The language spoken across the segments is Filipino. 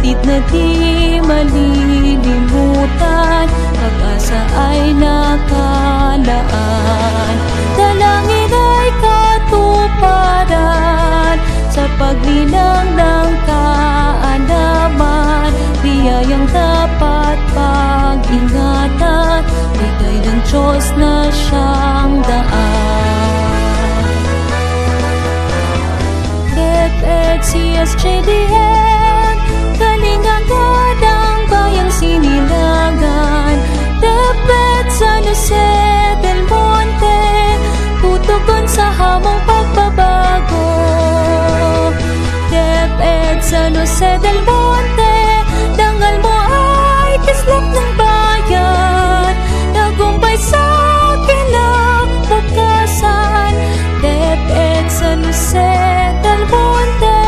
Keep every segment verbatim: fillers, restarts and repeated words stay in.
Hatid na di malilimutan, pag-asa ay nakalaan. Dalangin ay katuparan, sa paglinang ng kaalaman. Biyayang dapat pag-ingatan, bigay ng Diyos na siyang daan. DepEd, C S J D N, Kalingang Gadang, Bayang Sinilangan. DepEd, San Jose del Monte, tutugon sa hamong pagbabago. DepEd, San Jose del Monte, dangal mo ay kislap ng bayan, tagumpay sa kinabukasan. DepEd, San Jose del Monte,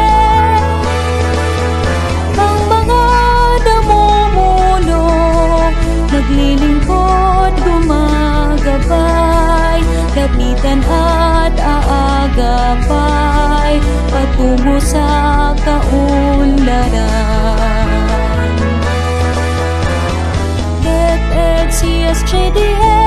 ang mga namumuno naglilingkod, gumagabay, lapitan at aagapay patungo sa kaunlaran. DepEd, C S J D N,